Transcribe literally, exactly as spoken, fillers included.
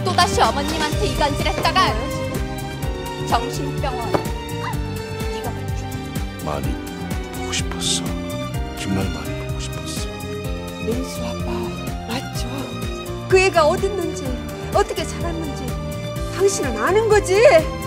또다시 어머님한테 이간질했다가 정신병원 네가 맞죠? 많이 보고 싶었어. 정말 많이 보고 싶었어. 민수 아빠 맞죠? 그 애가 어딨는지 어떻게 살았는지 당신은 아는 거지?